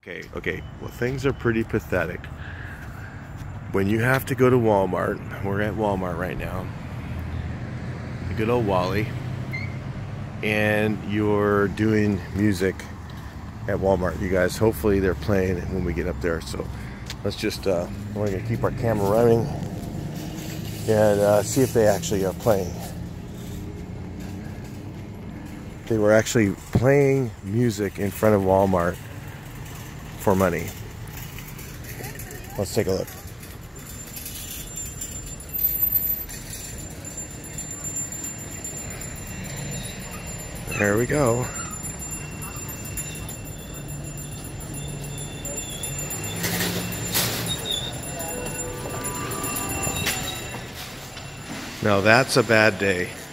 Okay, well, things are pretty pathetic. When you have to go to Walmart, we're at Walmart right now, the good old Wally, and you're doing music at Walmart. You guys, hopefully they're playing when we get up there. So let's just, we're gonna keep our camera running and see if they actually are playing. They were actually playing music in front of Walmart for money. Let's take a look. There we go. Now that's a bad day.